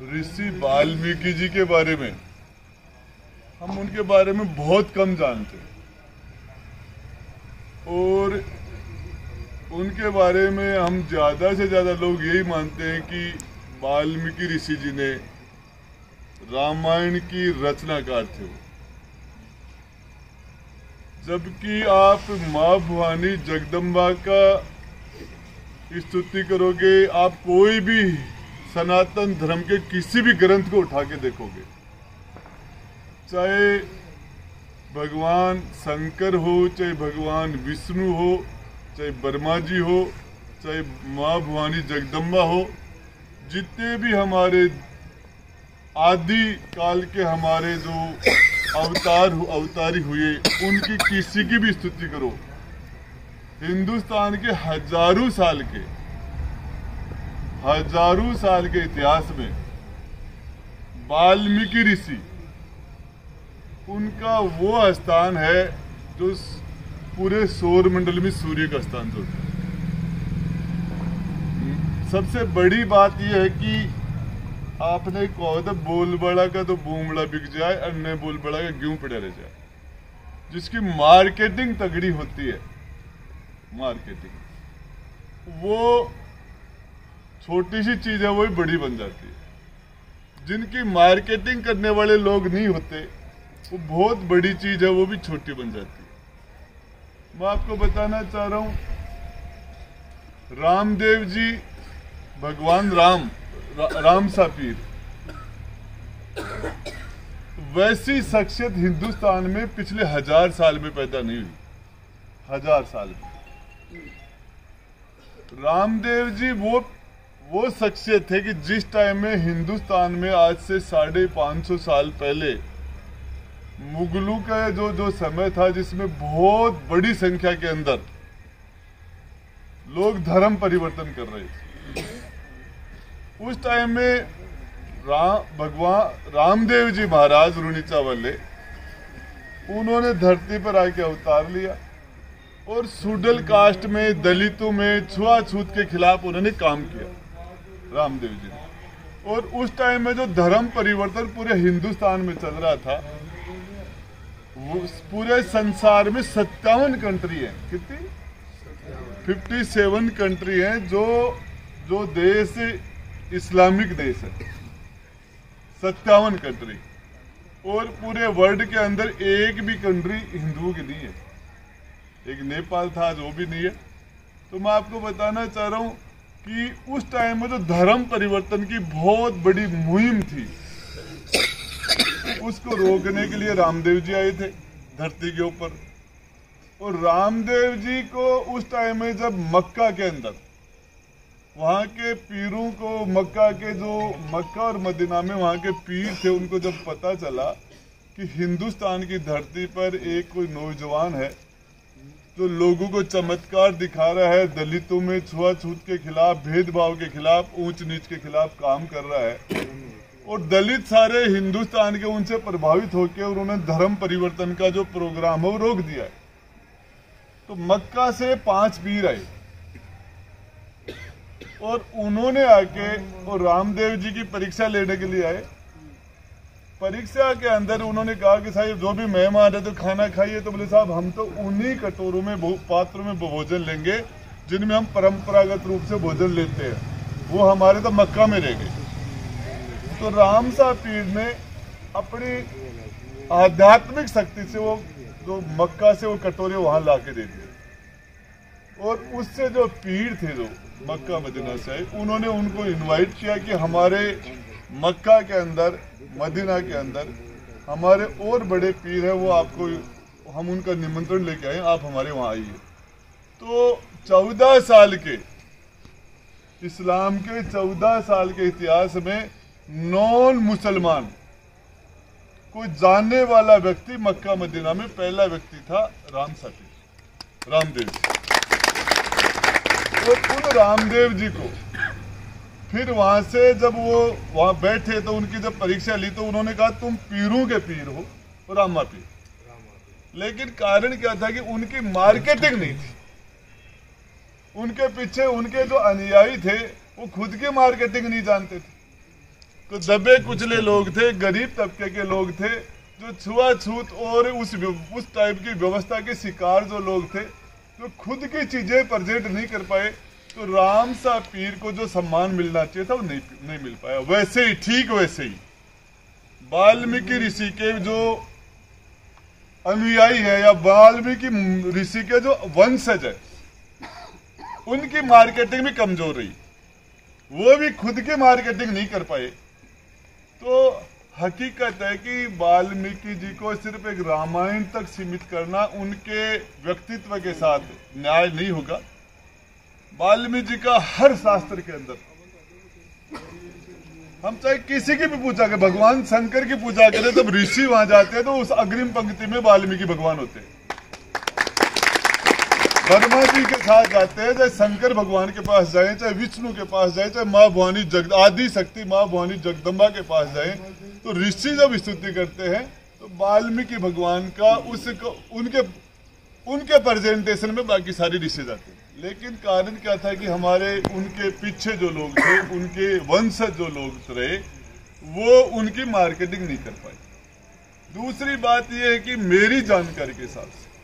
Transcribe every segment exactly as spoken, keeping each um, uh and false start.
ऋषि वाल्मीकि जी के बारे में हम उनके बारे में बहुत कम जानते हैं और उनके बारे में हम ज़्यादा से ज़्यादा लोग यही मानते हैं कि वाल्मीकि ऋषि जी ने रामायण की रचनाकार थे वो। जबकि आप माँ भवानी जगदम्बा का स्तुति करोगे, आप कोई भी सनातन धर्म के किसी भी ग्रंथ को उठा के देखोगे, चाहे भगवान शंकर हो, चाहे भगवान विष्णु हो, चाहे ब्रह्मा जी हो, चाहे माँ भवानी जगदम्बा हो, जितने भी हमारे आदि काल के हमारे जो अवतार अवतारी हुए, उनकी किसी की भी स्तुति करो, हिंदुस्तान के हजारों साल के हजारों साल के इतिहास में वाल्मीकि ऋषि, उनका वो स्थान है जो पूरे सौर मंडल में सूर्य का स्थान जोड़ता है। सबसे बड़ी बात यह है कि आपने कहा था बोल बड़ा का तो बूमड़ा बिक जाए, अन्य बोल बड़ा का गेहूं पड़ा रह जाए। जिसकी मार्केटिंग तगड़ी होती है, मार्केटिंग, वो छोटी सी चीज है वो भी बड़ी बन जाती है। जिनकी मार्केटिंग करने वाले लोग नहीं होते, वो बहुत बड़ी चीज है वो भी छोटी बन जाती है। मैं आपको बताना चाह रहा हूं, रामदेव जी, भगवान राम रा, राम सा पीर, वैसी शख्सियत हिंदुस्तान में पिछले हजार साल में पैदा नहीं हुई। हजार साल में रामदेव जी वो वो शख्सियत थे कि जिस टाइम में हिंदुस्तान में आज से साढ़े पांच सौ साल पहले मुगलों का जो जो समय था, जिसमें बहुत बड़ी संख्या के अंदर लोग धर्म परिवर्तन कर रहे थे, उस टाइम में राम भगवान रामदेव जी महाराज रुणीचा वाले, उन्होंने धरती पर आके अवतार लिया और सुडल कास्ट में, दलितों में छुआछूत के खिलाफ उन्होंने काम किया रामदेव जी ने। और उस टाइम में जो धर्म परिवर्तन पूरे हिंदुस्तान में चल रहा था, वो पूरे संसार में सत्तावन कंट्री है, कितनी फिफ्टी सेवन कंट्री है जो जो देश इस्लामिक देश है, सत्तावन कंट्री। और पूरे वर्ल्ड के अंदर एक भी कंट्री हिंदुओं की नहीं है, एक नेपाल था आज वो भी नहीं है। तो मैं आपको बताना चाह रहा हूँ कि उस टाइम में जो धर्म परिवर्तन की बहुत बड़ी मुहिम थी, उसको रोकने के लिए रामदेव जी आए थे धरती के ऊपर। और रामदेव जी को उस टाइम में जब मक्का के अंदर वहाँ के पीरों को, मक्का के जो मक्का और मदीना में वहाँ के पीर थे, उनको जब पता चला कि हिंदुस्तान की धरती पर एक कोई नौजवान है जो लोगों को चमत्कार दिखा रहा है, दलितों में छुआछूत के खिलाफ, भेदभाव के खिलाफ, ऊंच नीच के खिलाफ काम कर रहा है, और दलित सारे हिंदुस्तान के उनसे प्रभावित होकर उन्होंने धर्म परिवर्तन का जो प्रोग्राम है वो रोक दिया है। तो मक्का से पांच पीर आए और उन्होंने आके और रामदेव जी की परीक्षा लेने के लिए आए। परीक्षा के अंदर उन्होंने कहा कि साहब जो भी मेहमान है तो खाना खाइए। तो बोले साहब हम तो उन्हीं कटोरों में, पात्रों में भोजन लेंगे जिनमें हम परंपरागत रूप से भोजन लेते हैं, वो हमारे तो मक्का में रह गए। तो राम साहब पीर ने अपनी आध्यात्मिक शक्ति से वो जो मक्का से वो कटोरे वहां ला के दे दिए, और उससे जो पीर थे जो मक्का मदीना से, उन्होंने उनको इनवाइट किया कि हमारे मक्का के अंदर, मदीना के अंदर हमारे और बड़े पीर हैं, वो आपको, हम उनका निमंत्रण लेके आए, आप हमारे वहाँ आइए। तो चौदह साल के इस्लाम के चौदह साल के इतिहास में नॉन मुसलमान कोई जानने वाला व्यक्ति मक्का मदीना में पहला व्यक्ति था राम साहब, रामदेव जी। तो उन रामदेव जी को फिर वहां से जब वो वहां बैठे तो उनकी जब परीक्षा ली तो उन्होंने कहा तुम पीरों के पीर हो और रामा पीर। लेकिन कारण क्या था कि उनकी मार्केटिंग नहीं थी, उनके पीछे उनके जो अनुयायी थे वो खुद की मार्केटिंग नहीं जानते थे। तो दबे कुचले लोग थे, गरीब तबके के लोग थे, जो छुआछूत और उस उस टाइप की व्यवस्था के शिकार जो लोग थे, जो खुद की चीजें प्रेजेंट नहीं कर पाए, तो राम सा पीर को जो सम्मान मिलना चाहिए था वो नहीं नहीं मिल पाया। वैसे ही, ठीक वैसे ही वाल्मीकि ऋषि के जो अनुयायी है या वाल्मीकि ऋषि के जो वंशज है, उनकी मार्केटिंग भी कमजोर रही, वो भी खुद की मार्केटिंग नहीं कर पाए। तो हकीकत है कि वाल्मीकि जी को सिर्फ एक रामायण तक सीमित करना उनके व्यक्तित्व के साथ न्याय नहीं होगा। वाल्मीकि जी का हर शास्त्र के अंदर, हम चाहे किसी की भी पूजा करें, भगवान शंकर की पूजा करें, तब ऋषि वहां जाते हैं तो उस अग्रिम पंक्ति में वाल्मीकि भगवान होते हैं। ब्रह्मा जी के साथ जाते हैं, चाहे शंकर भगवान के पास जाए, चाहे विष्णु के पास जाए, चाहे माँ भवानी जग आदि शक्ति माँ भवानी जगदम्बा के पास जाए, तो ऋषि जब स्तुति करते हैं तो वाल्मीकि भगवान का उसको उनके उनके प्रेजेंटेशन में बाकी सारी ऋषि जाते हैं। लेकिन कारण क्या था कि हमारे उनके पीछे जो लोग थे, उनके वंशज जो लोग रहे, वो उनकी मार्केटिंग नहीं कर पाए। दूसरी बात यह है कि मेरी जानकारी के हिसाब से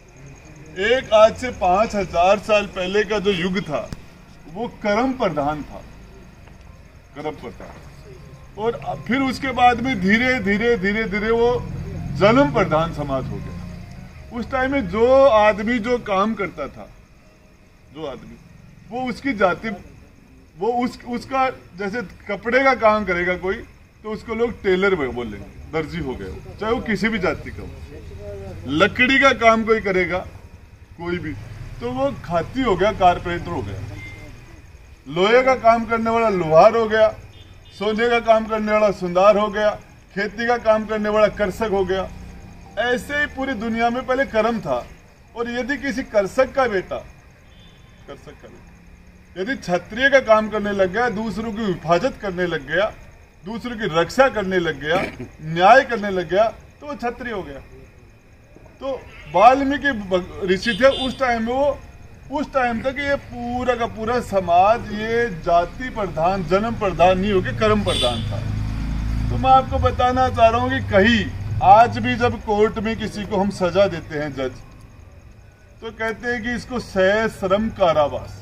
एक आज से पांच हजार साल पहले का जो युग था वो कर्म प्रधान था, कर्म प्रधान, और फिर उसके बाद में धीरे धीरे धीरे धीरे वो जन्म प्रधान समाज हो गया। उस टाइम में जो आदमी जो काम करता था, जो आदमी वो उसकी जाति, वो उस उसका जैसे कपड़े का काम करेगा कोई, तो उसको लोग टेलर बोलेंगे, दर्जी हो गए, चाहे वो किसी भी जाति का हो। लकड़ी का काम कोई करेगा कोई भी, तो वो खाती हो गया, कारपेंटर हो गया। लोहे का काम करने वाला लोहार हो गया, सोने का काम करने वाला सुंदार हो गया, खेती का काम करने वाला कर्षक हो गया। ऐसे ही पूरी दुनिया में पहले कर्म था। और यदि किसी कर्षक का बेटा कर्षक का बेटा यदि क्षत्रिय का काम करने लग गया, दूसरों की हिफाजत करने लग गया, दूसरों की रक्षा करने लग गया, न्याय करने लग गया, तो वो क्षत्रिय हो गया। तो वाल्मीकि ऋषि थे उस टाइम में, वो उस टाइम तक ये पूरा का पूरा समाज ये जाति प्रधान, जन्म प्रधान नहीं होकर कर्म प्रधान था। तो मैं आपको बताना चाह रहा हूं कि कहीं आज भी जब कोर्ट में किसी को हम सजा देते हैं जज, तो कहते हैं कि इसको सश्रम कारावास।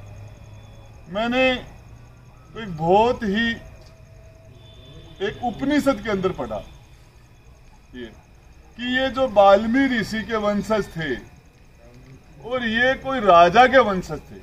मैंने एक बहुत ही एक उपनिषद के अंदर पढ़ा ये कि ये जो वाल्मीकि ऋषि के वंशज थे और ये कोई राजा के वंशज थे।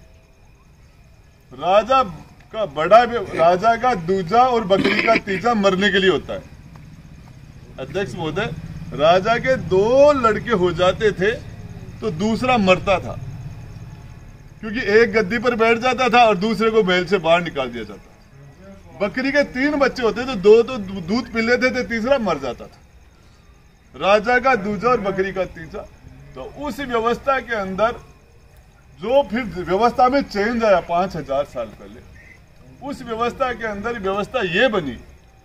राजा का बड़ा, राजा का दूजा और बकरी का तीजा मरने के लिए होता है। अध्यक्ष महोदय, राजा के दो लड़के हो जाते थे तो दूसरा मरता था, क्योंकि एक गद्दी पर बैठ जाता था और दूसरे को महल से बाहर निकाल दिया जाता। बकरी के तीन बच्चे होते तो दो तो दूध पी लेते थे, तीसरा मर जाता था। राजा का दूजा और बकरी का तीजा। तो उस व्यवस्था के अंदर जो फिर व्यवस्था में चेंज आया पांच हजार साल पहले, उस व्यवस्था के अंदर व्यवस्था ये बनी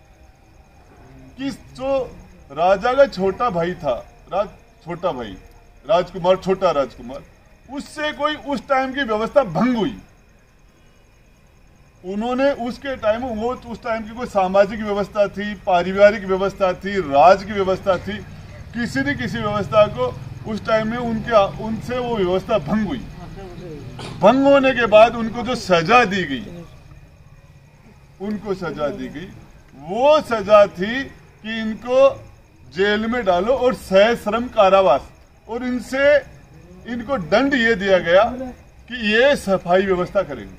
कि जो राजा का छोटा भाई था, राज छोटा भाई राजकुमार, छोटा राजकुमार, उससे कोई उस टाइम की व्यवस्था भंग हुई। उन्होंने उसके टाइम, वो उस टाइम की कोई सामाजिक व्यवस्था थी, पारिवारिक व्यवस्था थी, राज की व्यवस्था थी, किसी न किसी व्यवस्था को उस टाइम में उनके उनसे वो व्यवस्था भंग हुई। भंग होने के बाद उनको जो सजा दी गई, उनको सजा दी गई, वो सजा थी कि इनको जेल में डालो और सश्रम कारावास, और इनसे इनको दंड ये दिया गया कि ये सफाई व्यवस्था करेंगे,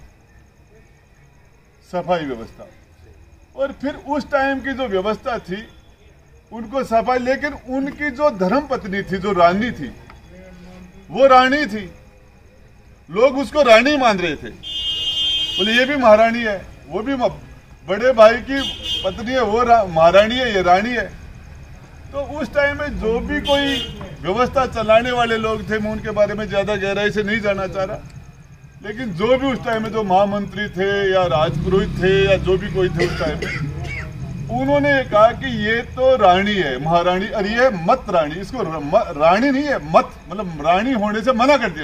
सफाई व्यवस्था। और फिर उस टाइम की जो व्यवस्था थी उनको सफाई, लेकिन उनकी जो धर्म पत्नी थी, जो रानी थी, वो रानी थी, लोग उसको रानी मान रहे थे। बोले ये भी महारानी है, वो भी बड़े भाई की पत्नी है, वो महारानी है, ये रानी है। तो उस टाइम में जो भी कोई व्यवस्था चलाने वाले लोग थे, मैं उनके बारे में ज्यादा गहराई से नहीं जाना चाह रहा, लेकिन जो भी उस टाइम में जो महामंत्री थे या राजपुरोहित थे या जो भी कोई थे उस टाइम में, उन्होंने कहा कि ये तो रानी है, महारानी, और ये मत रानी, इसको रानी नहीं है, मत मतलब रानी होने से मना कर दिया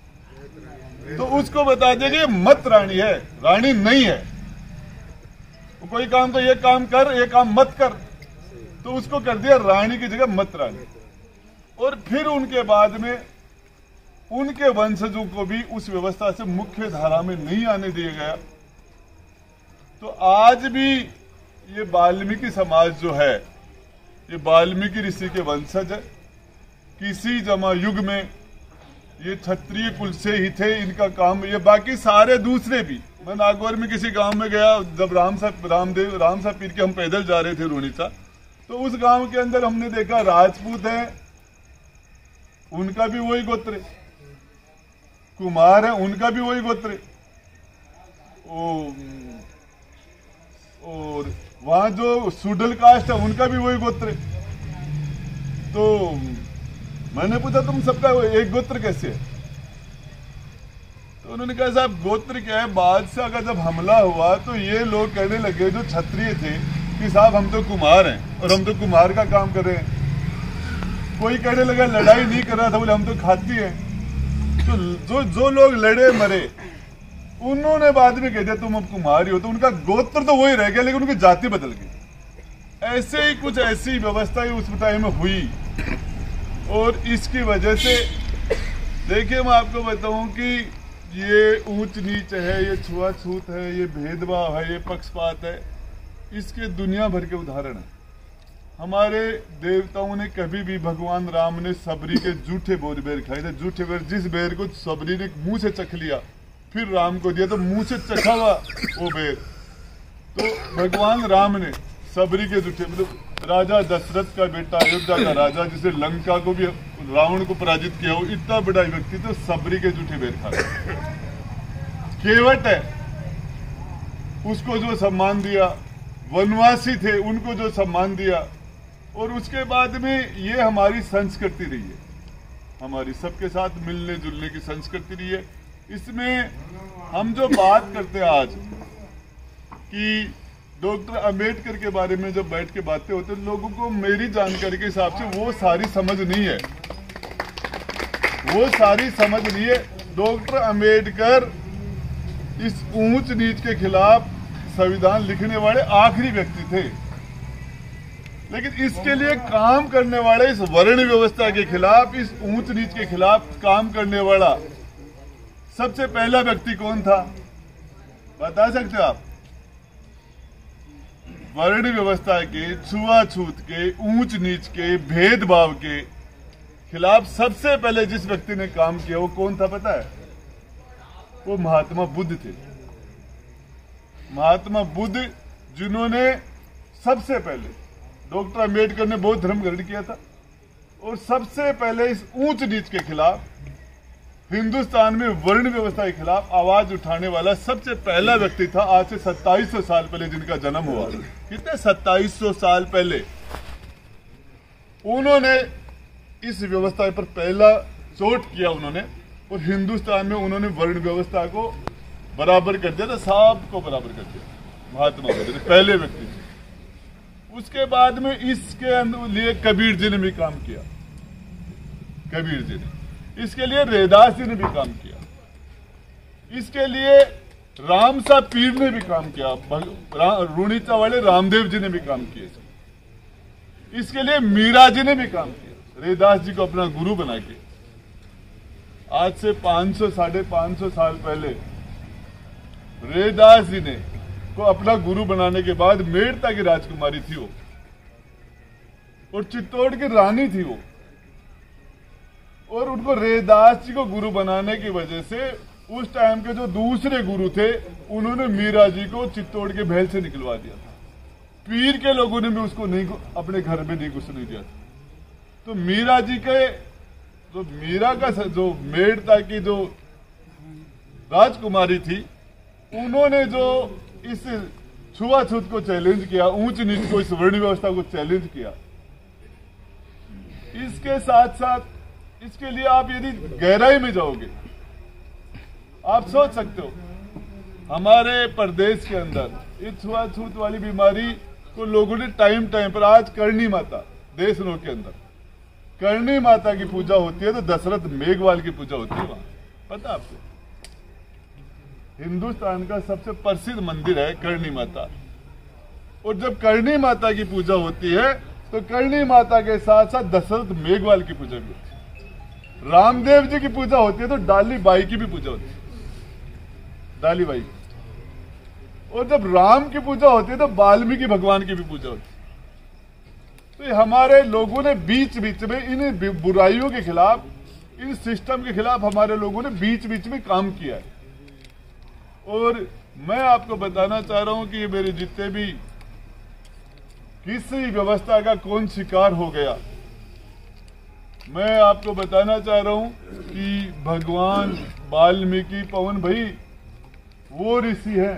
उसको। तो उसको बता दें कि मत रानी है, रानी नहीं है। कोई काम तो ये काम कर, ये काम मत कर, तो उसको कर दिया रानी की जगह मत रानी। और फिर उनके बाद में उनके वंशजों को भी उस व्यवस्था से मुख्य धारा में नहीं आने दिया गया। तो आज भी ये वाल्मीकि समाज जो है, ये वाल्मीकि ऋषि के वंशज है। किसी जमा युग में ये क्षत्रिय कुल से ही थे, इनका काम ये। बाकी सारे दूसरे भी, मैं नागौर में किसी गांव में गया, जब राम साहब रामदेव राम साहब पीर के हम पैदल जा रहे थे रूणीचा, तो उस गांव के अंदर हमने देखा राजपूत है, उनका भी वही गोत्र है, कुमार है, उनका भी वही गोत्र है, और वहां जो सुडल कास्ट है उनका भी वही गोत्र है। तो मैंने पूछा तुम सबका एक गोत्र कैसे है? तो उन्होंने कहा साहब गोत्र क्या है, बादशाह का जब हमला हुआ तो ये लोग कहने लगे जो क्षत्रिय थे कि साहब हम तो कुमार हैं और हम तो कुमार का काम कर रहे हैं। कोई कहने लगा लड़ाई नहीं कर रहा था, बोले हम तो खाती हैं। तो जो जो लोग लड़े मरे उन्होंने बाद में कह दिया तुम अब कुमार ही हो, तो उनका गोत्र तो वही रह गया लेकिन उनकी जाति बदल गई। ऐसे ही कुछ ऐसी व्यवस्था उस टाइम में हुई। और इसकी वजह से देखिए मैं आपको बताऊं कि ये ऊंच नीच है, ये छुआछूत है, ये भेदभाव है, ये पक्षपात है, इसके दुनिया भर के उदाहरण है। हमारे देवताओं ने कभी भी, भगवान राम ने सबरी के जूठे बोर बेर खाए थे। जूठे बेर, जिस बेर को सबरी ने मुंह से चख लिया फिर राम को दिया, तो मुंह से चखा हुआ वो बेर। तो भगवान राम ने सबरी के जूठे, मतलब राजा दशरथ का बेटा, अयोध्या का राजा, जिसे लंका को भी रावण को पराजित किया हो, इतना बड़ा व्यक्ति तो सबरी के जूठे बेर खा रहा। केवट है, उसको जो सम्मान दिया, वनवासी थे उनको जो सम्मान दिया, और उसके बाद में ये हमारी संस्कृति रही है, हमारी सबके साथ मिलने जुलने की संस्कृति रही है। इसमें हम जो बात करते हैं आज कि डॉक्टर अंबेडकर के बारे में जब बैठ के बातें होते हैं, लोगों को मेरी जानकारी के हिसाब से वो सारी समझ नहीं है, वो सारी समझ नहीं है। डॉक्टर अंबेडकर इस ऊंच नीच के खिलाफ संविधान लिखने वाले आखिरी व्यक्ति थे, लेकिन इसके लिए काम करने वाले, इस वर्ण व्यवस्था के खिलाफ, इस ऊंच नीच के खिलाफ काम करने वाला सबसे पहला व्यक्ति कौन था बता सकते हो आप? वर्ण व्यवस्था के, छुआछूत के, ऊंच नीच के, भेदभाव के खिलाफ सबसे पहले जिस व्यक्ति ने काम किया वो कौन था पता है? वो महात्मा बुद्ध थे। महात्मा बुद्ध, जिन्होंने सबसे पहले, डॉक्टर अंबेडकर ने बौद्ध धर्म ग्रहण किया था, और सबसे पहले इस ऊंच नीच के खिलाफ, हिंदुस्तान में वर्ण व्यवस्था के खिलाफ आवाज उठाने वाला सबसे पहला व्यक्ति था, आज से सत्ताईस सौ साल पहले जिनका जन्म हुआ। कितने? सत्ताईस सौ साल पहले उन्होंने इस व्यवस्था पर पहला चोट किया उन्होंने, और हिंदुस्तान में उन्होंने वर्ण व्यवस्था को बराबर कर दिया था, सबको बराबर कर दिया। महात्मा बुद्ध ने पहले व्यक्ति थे। उसके बाद में इसके लिए कबीर जी ने भी काम किया, कबीर जी ने, इसके लिए रैदास जी ने भी काम किया, इसके लिए राम साहब पीर ने भी काम किया, रूणीचा वाले रामदेव जी ने भी काम किया, इसके लिए मीरा जी ने भी काम किया, रैदास जी को अपना गुरु बना के। आज से पांच सौ साढ़े पांच सौ साल पहले रैदास जी ने को अपना गुरु बनाने के बाद मेड़ता की राजकुमारी थी वो, और चित्तौड़ की रानी थी वो, और उनको रैदास जी को गुरु बनाने की वजह से उस टाइम के जो दूसरे गुरु थे उन्होंने मीरा जी को चित्तौड़ के महल से निकलवा दिया था। पीर के लोगों ने भी उसको नहीं, अपने घर में नहीं घुसने दिया था। तो मीरा जी के, जो मीरा का जो मेड़ता की जो राजकुमारी थी, उन्होंने जो इस छुआछूत को चैलेंज किया, ऊंच नीच को, इस वर्ण व्यवस्था को चैलेंज किया, इसके साथ साथ इसके लिए आप यदि गहराई में जाओगे, आप सोच सकते हो हमारे प्रदेश के अंदर इस छुआछूत वाली बीमारी को लोगों ने टाइम टाइम पर, आज करणी माता देशनों के अंदर करणी माता की पूजा होती है, तो दशरथ मेघवाल की पूजा होती है वहां, पता आपको? हिंदुस्तान का सबसे प्रसिद्ध मंदिर है करणी माता, और जब करणी माता की पूजा होती है तो करणी माता के साथ साथ दशरथ मेघवाल की पूजा भी होती है। रामदेव जी की पूजा होती है तो डाली बाई की भी पूजा होती है, डाली बाई। और जब राम की पूजा होती है तो वाल्मीकि भगवान की भी पूजा होती है। तो हमारे लोगों ने बीच बीच में इन बुराइयों के खिलाफ, इन सिस्टम के खिलाफ हमारे लोगों ने बीच बीच में काम किया है। और मैं आपको बताना चाह रहा हूं कि ये मेरे जितने भी किसी व्यवस्था का कौन शिकार हो गया, मैं आपको बताना चाह रहा हूं कि भगवान वाल्मीकि पवन भाई वो ऋषि हैं,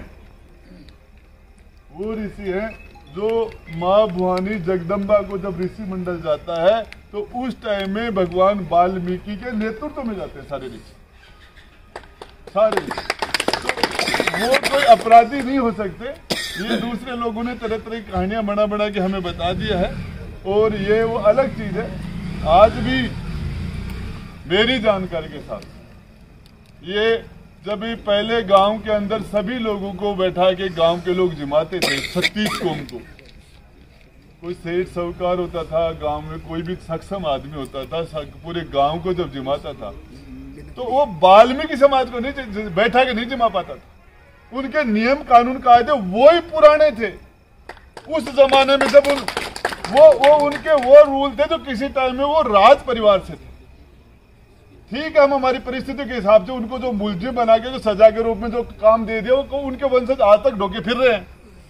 वो ऋषि हैं जो माँ भवानी जगदम्बा को जब ऋषि मंडल जाता है तो उस टाइम में भगवान वाल्मीकि के नेतृत्व में जाते हैं सारे ऋषि, सारे ऋषि। तो वो कोई अपराधी नहीं हो सकते। ये दूसरे लोगों ने तरह तरह की कहानियां बना बना के हमें बता दिया है और ये वो अलग चीज है। आज भी मेरी जानकारी के साथ ये जब भी पहले गांव के अंदर सभी लोगों को बैठा के गांव के लोग जिमाते थे, छत्तीस कौम को, कोई सेठ साहूकार होता था गांव में, कोई भी सक्षम आदमी होता था, पूरे गांव को जब जिमाता था तो वो वाल्मीकि समाज को नहीं बैठा के नहीं जिमा पाता था। उनके नियम कानून कायदे वो ही पुराने थे उस जमाने में, जब उन, वो वो उनके वो रूल थे जो किसी टाइम में वो राज परिवार से थे। ठीक है, हम हमारी परिस्थिति के हिसाब से उनको जो मुलजिम बना के जो सजा के रूप में जो काम दे दिया वो उनके वंशज आज तक ढोके फिर रहे हैं,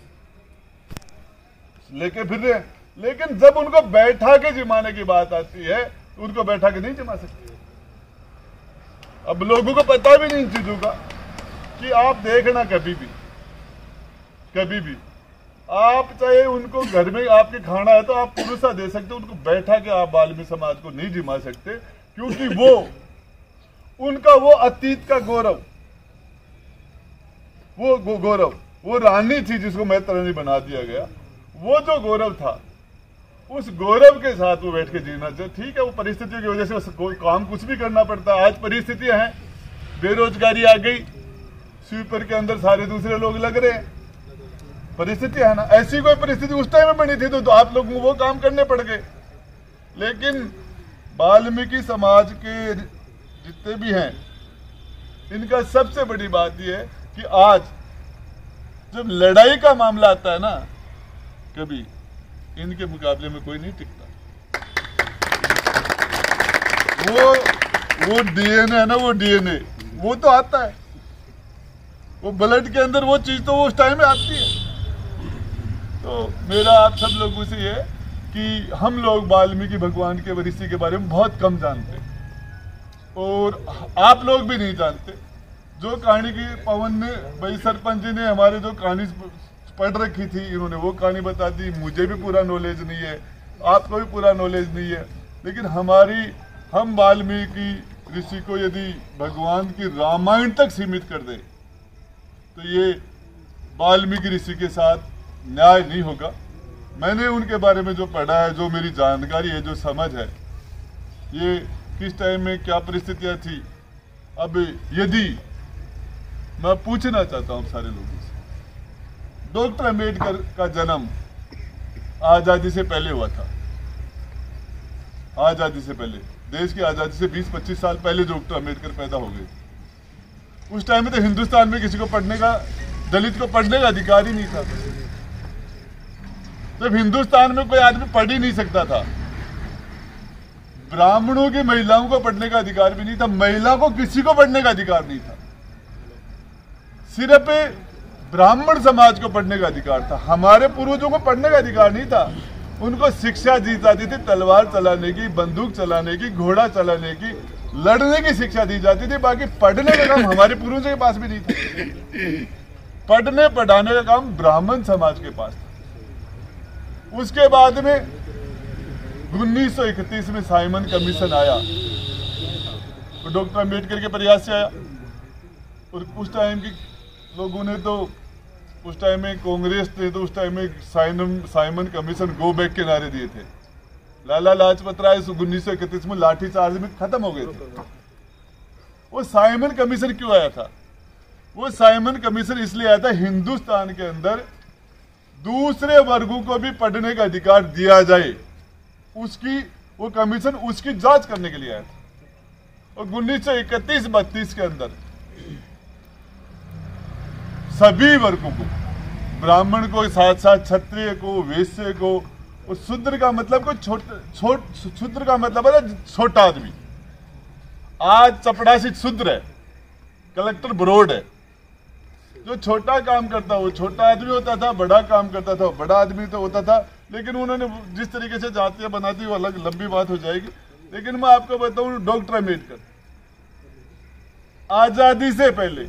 लेके फिर रहे हैं। लेकिन जब उनको बैठा के जिमाने की बात आती है तो उनको बैठा के नहीं जिमा सकते। अब लोगों को पता भी नहीं इन चीजों का कि आप देखना कभी भी कभी भी आप चाहे उनको घर में आपके खाना है तो आप पुरुषा दे सकते, उनको बैठा के आप वाल्मीकि समाज को नहीं जिमा सकते, क्योंकि वो उनका वो अतीत का गौरव, वो गौरव, वो रानी थी जिसको मैत्रेयी बना दिया गया, वो जो गौरव था उस गौरव के साथ वो बैठ के जीना चाहिए। ठीक है, वो परिस्थितियों की वजह से कोई काम कुछ भी करना पड़ता है। आज परिस्थितियां हैं, बेरोजगारी आ गई, स्वीपर के अंदर सारे दूसरे लोग लग रहे हैं, परिस्थिति है ना। ऐसी कोई परिस्थिति उस टाइम में बनी थी तो, तो आप लोगों को वो काम करने पड़ गए। लेकिन वाल्मीकि समाज के जितने भी हैं, इनका सबसे बड़ी बात यह है कि आज जब लड़ाई का मामला आता है ना, कभी इनके मुकाबले में कोई नहीं टिकता। वो वो डीएनए है ना, वो डीएनए वो तो आता है, वो ब्लड के अंदर वो चीज तो वो उस टाइम में आती है। तो मेरा आप सब लोगों से ये कि हम लोग वाल्मीकि भगवान के ऋषि के बारे में बहुत कम जानते और आप लोग भी नहीं जानते। जो कहानी की पवन ने भाई सरपंच जी ने हमारे जो कहानी पढ़ रखी थी, इन्होंने वो कहानी बता दी। मुझे भी पूरा नॉलेज नहीं है, आपको भी पूरा नॉलेज नहीं है। लेकिन हमारी हम वाल्मीकि ऋषि को यदि भगवान की रामायण तक सीमित कर दे तो ये वाल्मीकि ऋषि के साथ न्याय नहीं होगा। मैंने उनके बारे में जो पढ़ा है, जो मेरी जानकारी है, जो समझ है, ये किस टाइम में क्या परिस्थितियां थी। अब यदि मैं पूछना चाहता हूं सारे लोगों से, डॉक्टर अंबेडकर का जन्म आजादी से पहले हुआ था। आजादी से पहले, देश की आजादी से बीस पच्चीस साल पहले डॉक्टर अंबेडकर पैदा हो गए। उस टाइम में तो हिंदुस्तान में किसी को पढ़ने का, दलित को पढ़ने का अधिकार ही नहीं था। जब हिंदुस्तान में कोई आदमी पढ़ ही नहीं सकता था, ब्राह्मणों की महिलाओं को पढ़ने का अधिकार भी नहीं था, महिला को किसी को पढ़ने का अधिकार नहीं था, सिर्फ ब्राह्मण समाज को पढ़ने का अधिकार था। हमारे पूर्वजों को पढ़ने का अधिकार नहीं था। उनको शिक्षा दी जाती थी तलवार चलाने की, बंदूक चलाने की, घोड़ा चलाने की, लड़ने की शिक्षा दी जाती थी। बाकी पढ़ने का काम हमारे पूर्वजों के पास भी नहीं था। पढ़ने पढ़ाने का काम ब्राह्मण समाज के पास था। उसके बाद में उन्नीस सौ इकतीस में साइमन कमीशन आया, तो डॉक्टर अंबेडकर के प्रयास से आया। और उस टाइम की लोगों ने तो, उस टाइम में कांग्रेस ने तो उस टाइम में Simon Simon commission go back के नारे दिए थे। लाला लाजपत राय उन्नीस सौ इकतीस में लाठीचार्ज में खत्म हो गए थे। वो साइमन कमीशन क्यों आया था? वो साइमन कमीशन इसलिए आया था, हिंदुस्तान के अंदर दूसरे वर्गों को भी पढ़ने का अधिकार दिया जाए, उसकी वो कमीशन उसकी जांच करने के लिए आया था। और उन्नीस सौ इकतीस बत्तीस के अंदर सभी वर्गों को, ब्राह्मण को साथ साथ क्षत्रिय को, वैश्य को, और शूद्र का मतलब कोई छोटा छोट शूद्र का मतलब है छोटा आदमी। आज चपड़ासी शूद्र है, कलेक्टर ब्रोड है। जो छोटा काम करता वो छोटा आदमी होता था, बड़ा काम करता था वो बड़ा आदमी तो होता था। लेकिन उन्होंने जिस तरीके से जातियां बना दी वो अलग लंबी बात हो जाएगी। लेकिन मैं आपको बताऊं, डॉक्टर अम्बेडकर आजादी से पहले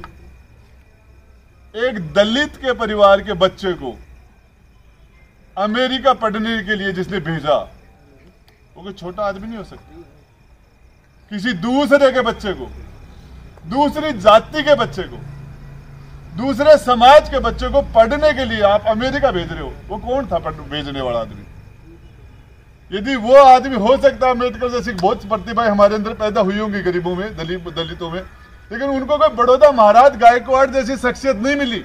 एक दलित के परिवार के बच्चे को अमेरिका पढ़ने के लिए जिसने भेजा, वो कोई छोटा आदमी नहीं हो सकता। किसी दूसरे के बच्चे को, दूसरी जाति के बच्चे को, दूसरे समाज के बच्चे को पढ़ने के लिए आप अमेरिका भेज रहे हो, वो कौन था भेजने वाला आदमी? यदि वो आदमी हो सकता, अम्बेडकर जैसी बहुत प्रतिभाएं हमारे अंदर पैदा हुई होंगी गरीबों में, दलित दलितों में, लेकिन उनको कोई बड़ौदा महाराज गायकवाड़ जैसी शख्सियत नहीं मिली।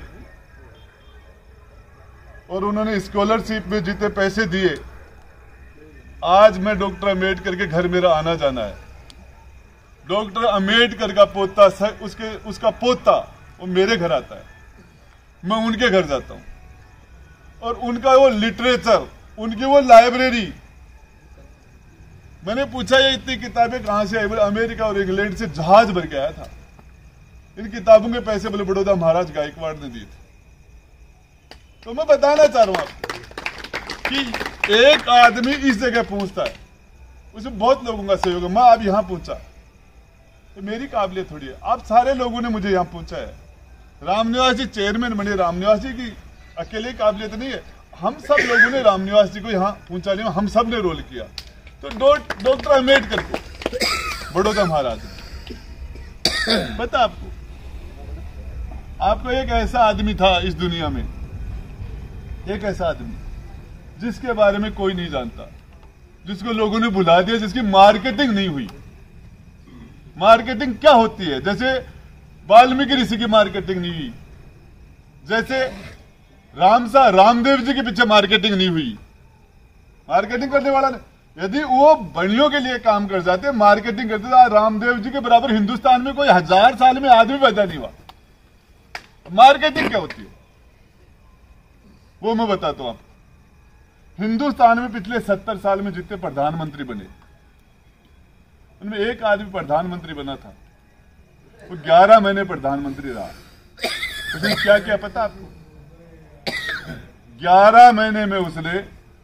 और उन्होंने स्कॉलरशिप में जितने पैसे दिए, आज मैं डॉक्टर अम्बेडकर के घर मेरा आना जाना है। डॉक्टर अम्बेडकर का पोता, उसके उसका पोता वो मेरे घर आता है, मैं उनके घर जाता हूं, और उनका वो लिटरेचर, उनकी वो लाइब्रेरी। मैंने पूछा ये इतनी किताबें कहां से आई? बोले अमेरिका और इंग्लैंड से जहाज भर के आया था। इन किताबों के पैसे बोले बड़ौदा महाराज गायकवाड़ ने दिए थे। तो मैं बताना चाह रहा हूं आपको कि एक आदमी इस जगह पहुंचता है, उसमें बहुत लोगों का सहयोग है। मैं अब यहां पहुंचा तो मेरी काबिलियत थोड़ी है, आप सारे लोगों ने मुझे यहां पहुंचा है। रामनिवास जी चेयरमैन बने, रामनिवास जी की अकेले काबिलियत नहीं है, हम सब लोगों ने रामनिवास जी को यहाँ पहुंचा लिया, हम सब ने रोल किया। तो डॉक्टर अम्बेडकर को बड़ौदा महाराज बता आपको आपको एक ऐसा आदमी था इस दुनिया में, एक ऐसा आदमी जिसके बारे में कोई नहीं जानता, जिसको लोगों ने भुला दिया, जिसकी मार्केटिंग नहीं हुई। मार्केटिंग क्या होती है? जैसे वाल्मीकि ऋषि की मार्केटिंग नहीं हुई, जैसे रामसा रामदेव जी के पीछे मार्केटिंग नहीं हुई। मार्केटिंग करने वाला ने, यदि वो बनियों के लिए काम कर जाते, मार्केटिंग करते तो रामदेव जी के बराबर हिंदुस्तान में कोई हजार साल में आदमी पैदा नहीं हुआ। मार्केटिंग क्या होती है वो मैं बताता हूं आपको। हिंदुस्तान में पिछले सत्तर साल में जितने प्रधानमंत्री बने, उनमें एक आदमी प्रधानमंत्री बना था, वो ग्यारह महीने प्रधानमंत्री रहा। उसने क्या किया पता आपको? ग्यारह महीने में उसने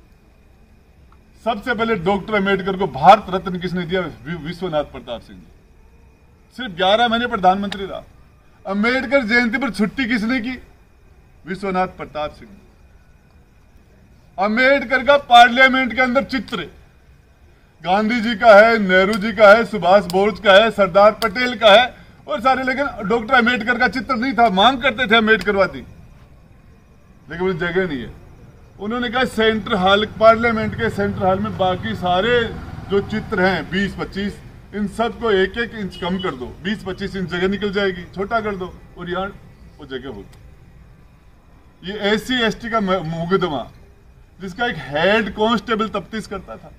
सबसे पहले डॉक्टर अम्बेडकर को भारत रत्न किसने दिया? विश्वनाथ प्रताप सिंह ने। सिर्फ ग्यारह महीने प्रधानमंत्री रहा। अम्बेडकर जयंती पर छुट्टी किसने की? विश्वनाथ प्रताप सिंह ने। अम्बेडकर का पार्लियामेंट के अंदर चित्र गांधी जी का है, नेहरू जी का है, सुभाष बोस का है, सरदार पटेल का है और सारे, लेकिन डॉक्टर अम्बेडकर का चित्र नहीं था। मांग करते थे अम्बेडकरवादी, लेकिन वो जगह नहीं है। उन्होंने कहा सेंट्रल हॉल, पार्लियामेंट के सेंट्रल हॉल में बाकी सारे जो चित्र हैं बीस पच्चीस, इन सबको एक एक इंच कम कर दो, बीस पच्चीस इंच जगह निकल जाएगी, छोटा कर दो और यहाँ वो जगह होगी। ये एस सी एस टी का मुकदमा जिसका एक हेड कांस्टेबल तफ्तीश करता था,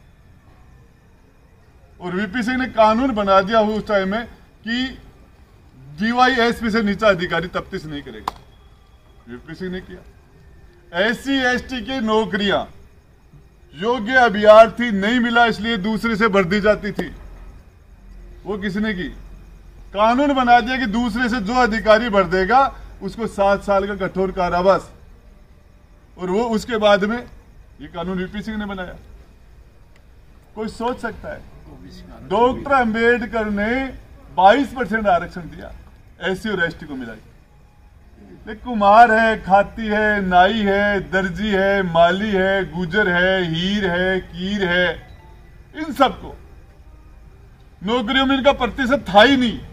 और वीपी सिंह ने कानून बना दिया हुआ उस टाइम में कि डीवाईएसपी से नीचा अधिकारी तफ्तीश नहीं करेगा। वीपी सिंह ने किया। एस सी एस टी की नौकरियां योग्य अभ्यर्थी नहीं मिला इसलिए दूसरे से भर दी जाती थी, वो किसने की? कानून बना दिया कि दूसरे से जो अधिकारी भर देगा उसको सात साल का कठोर कारावास, और वो उसके बाद में ये कानून वीपी सिंह ने बनाया। कोई सोच सकता है? डॉक्टर अंबेडकर ने बाईस परसेंट आरक्षण दिया एससी और एसटी को मिला। कुम्हार है, खाती है, नाई है, दर्जी है, माली है, गुजर है, हीर है, कीर है, इन सबको नौकरियों में इनका प्रतिशत था ही नहीं।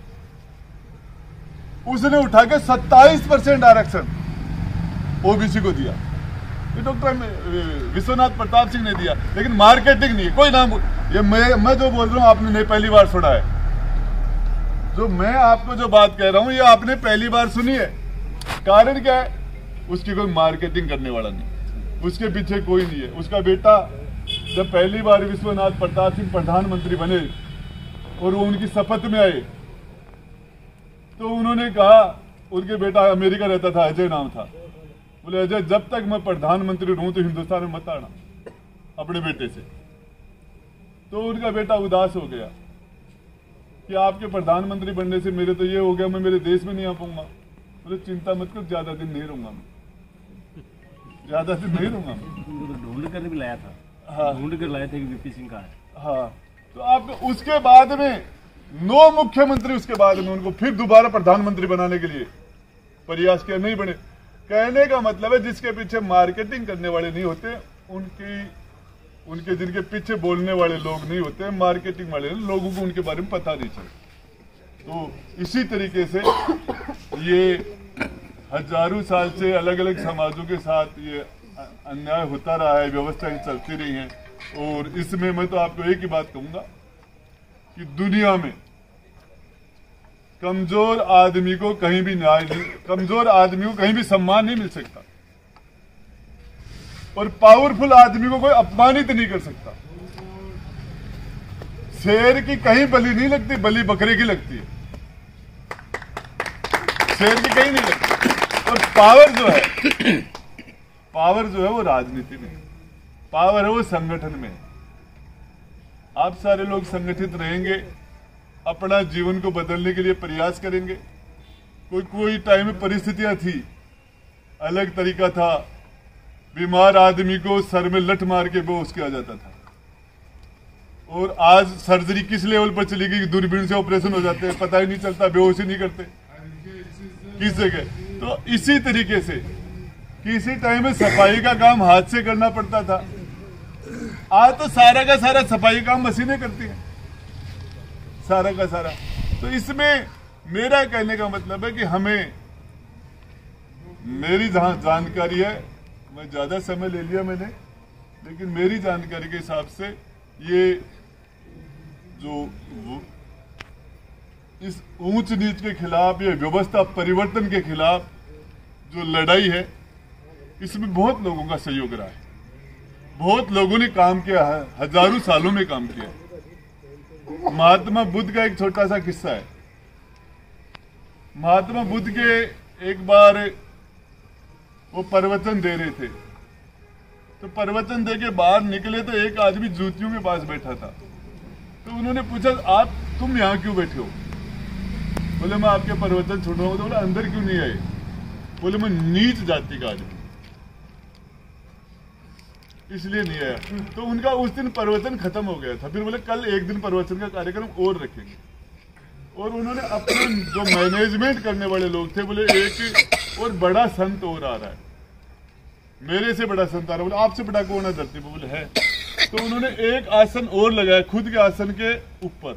उसने उठा के सत्ताईस परसेंट आरक्षण ओबीसी को दिया। ये डॉक्टर विश्वनाथ प्रताप सिंह ने दिया, लेकिन मार्केटिंग नहीं। कोई नाम, ये मैं मैं जो बोल रहा हूं आपने नहीं पहली बार सुना है। जो मैं आपको जो बात कह रहा हूं ये आपने पहली बार सुनी है। कारण क्या है? उसकी कोई मार्केटिंग करने वाला नहीं। उसके पीछे कोई नहीं है। उसका बेटा जब पहली बार विश्वनाथ प्रताप सिंह प्रधानमंत्री बने और वो उनकी शपथ में आए तो उन्होंने कहा, उनके बेटा अमेरिका रहता था, अजय नाम था, बोले अजय जब तक मैं प्रधानमंत्री रहूं तो हिंदुस्तान में मत आना अपने बेटे से। तो उनका बेटा उदास हो गया कि आपके प्रधानमंत्री बनने से मेरे तो ये हो गया, मैं मेरे देश में नहीं आ पाऊंगा। बोले चिंता मत कर, ज्यादा दिन नहीं रहूंगा मैं, ज्यादा दिन नहीं रहूंगा मैं। ढूंढ कर भी लाया था, हाँ ढूंढ कर लाए थे कि वीपी सिंह का है। हाँ, तो आप उसके बाद में नौ मुख्यमंत्री उसके बाद में उनको फिर दोबारा प्रधानमंत्री बनाने के लिए प्रयास किया, नहीं बने। कहने का मतलब है जिसके पीछे मार्केटिंग करने वाले नहीं होते, उनकी उनके जिनके पीछे बोलने वाले लोग नहीं होते, मार्केटिंग वाले लोगों को उनके बारे में पता नहीं चलता। तो इसी तरीके से ये हजारों साल से अलग अलग समाजों के साथ ये अन्याय होता रहा है, व्यवस्थाएं चलती रही हैं। और इसमें मैं तो आपको एक ही बात कहूंगा कि दुनिया में कमजोर आदमी को कहीं भी न्याय नहीं, कमजोर आदमी को कहीं भी सम्मान नहीं मिल सकता और पावरफुल आदमी को कोई अपमानित नहीं कर सकता। शेर की कहीं बलि नहीं लगती, बलि बकरे की लगती है, शेर की कहीं नहीं लगती। और पावर जो है, पावर जो है वो राजनीति में, पावर है वो संगठन में। आप सारे लोग संगठित रहेंगे, अपना जीवन को बदलने के लिए प्रयास करेंगे। कोई कोई टाइम में परिस्थितियां थी, अलग तरीका था, बीमार आदमी को सर में लठ मार के बेहोश किया जाता था। और आज सर्जरी किस लेवल पर चली गई, दूरबीन से ऑपरेशन हो जाते हैं, पता ही नहीं चलता, बेहोश ही नहीं करते किस जगह। तो इसी तरीके से किसी टाइम में सफाई का काम हाथ से करना पड़ता था, आज तो सारा का सारा सफाई काम मशीनें करती हैं, सारा का सारा। तो इसमें मेरा कहने का मतलब है कि हमें, मेरी जहां जानकारी है, मैं ज्यादा समय ले लिया मैंने, लेकिन मेरी जानकारी के हिसाब से ये जो इस ऊंच नीच के खिलाफ, ये व्यवस्था परिवर्तन के खिलाफ जो लड़ाई है, इसमें बहुत लोगों का सहयोग रहा है, बहुत लोगों ने काम किया है, हजारों सालों में काम किया। महात्मा बुद्ध का एक छोटा सा किस्सा है। महात्मा बुद्ध के एक बार वो प्रवचन दे रहे थे, तो प्रवचन दे के बाहर निकले तो एक आदमी जूतियों के पास बैठा था। तो उन्होंने पूछा, आप तुम यहाँ क्यों बैठे हो? बोले मैं आपके प्रवचन सुन रहा हूँ। तो बोले अंदर क्यों नहीं आए? बोले मैं नीच जाति का आदमी इसलिए नहीं आया। तो उनका उस दिन प्रवचन खत्म हो गया था। फिर बोले कल एक दिन प्रवचन का कार्यक्रम और रखेंगे। और उन्होंने अपने जो मैनेजमेंट करने वाले लोग थे, बोले एक और बड़ा संत और आ रहा है, मेरे से बड़ा संत आ रहा है। बोले आपसे बड़ा कौन है धरती पे? बोले है। तो उन्होंने एक आसन और लगाया खुद के आसन के ऊपर।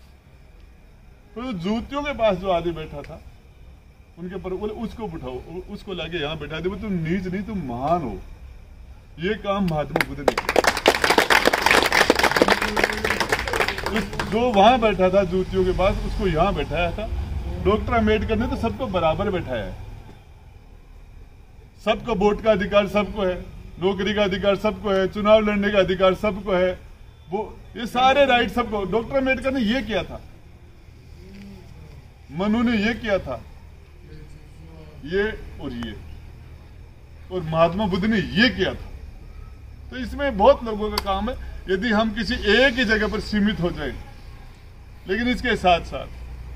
तो जूतियों के पास जो आदमी बैठा था उनके पर, बोले उसको उठाओ, उसको लाके यहाँ बैठा दे। तुम नीच नहीं, तुम महान हो। ये काम महात्मा बुद्ध ने किया। जो वहां बैठा था जूतियों के पास, उसको यहाँ बैठाया था। डॉक्टर अम्बेडकर ने तो सबको बराबर बैठाया है, सबको वोट का अधिकार सबको है, नौकरी का अधिकार सबको है, चुनाव लड़ने का अधिकार सबको है, वो ये सारे राइट सबको। डॉक्टर अम्बेडकर ने ये किया था, मनु ने ये किया था, ये और ये, और महात्मा बुद्ध ने ये किया था। तो इसमें बहुत लोगों का काम है। यदि हम किसी एक ही जगह पर सीमित हो जाए, लेकिन इसके साथ साथ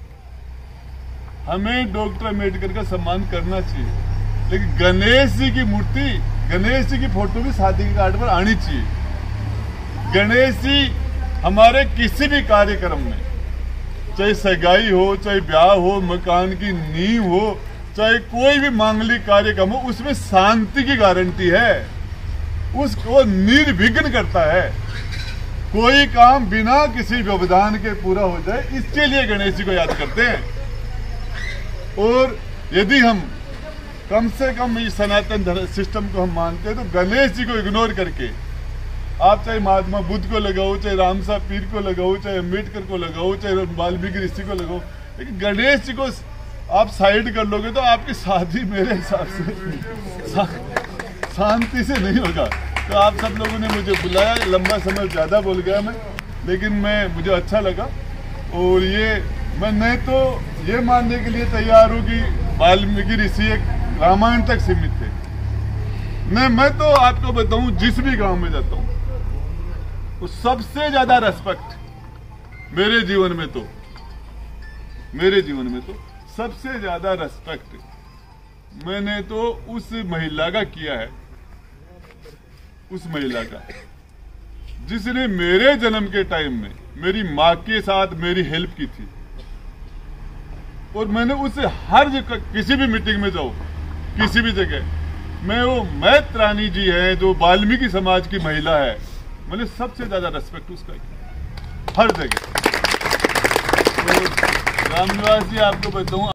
हमें डॉक्टर अम्बेडकर का सम्मान करना चाहिए। लेकिन गणेश जी की मूर्ति, गणेश जी की फोटो भी शादी के कार्ड पर आनी चाहिए। गणेश जी हमारे किसी भी कार्यक्रम में, चाहे सगाई हो, चाहे ब्याह हो, मकान की नींव हो, चाहे कोई भी मांगलिक कार्यक्रम हो, उसमें शांति की गारंटी है। उसको निर्विघ्न करता है। कोई काम बिना किसी व्यवधान के पूरा हो जाए, इसके लिए गणेश जी को याद करते हैं। और यदि हम कम से कम इस सनातन सिस्टम को हम मानते हैं, तो गणेश जी को इग्नोर करके आप चाहे महात्मा बुद्ध को लगाओ, चाहे रामसा पीर को लगाओ, चाहे अम्बेडकर को लगाओ, चाहे वाल्मीकि ऋषि को लगाओ, लेकिन गणेश जी को आप साइड कर लोगे तो आपकी शादी मेरे हिसाब से शांति से नहीं होगा। तो आप सब लोगों ने मुझे बुलाया, लंबा समय ज़्यादा बोल गया मैं, लेकिन मैं मुझे अच्छा लगा। और ये मैं नहीं तो ये मानने के लिए तैयार हूँ कि वाल्मीकि ऋषि एक रामायण तक सीमित थे। नहीं, मैं तो आपको बताऊं, जिस भी गांव में जाता हूं, वो सबसे ज्यादा रेस्पेक्ट मेरे जीवन में तो मेरे जीवन में तो सबसे ज्यादा रेस्पेक्ट मैंने तो उस महिला का किया है, उस महिला का जिसने मेरे जन्म के टाइम में मेरी माँ के साथ मेरी हेल्प की थी। और मैंने उसे हर जगह, किसी भी मीटिंग में जाऊं, किसी भी जगह, मैं वो मैत रानी जी है जो वाल्मीकि समाज की महिला है, मैंने सबसे ज्यादा रेस्पेक्ट उसका किया हर जगह। तो रामनिवास जी, आपको बताऊं,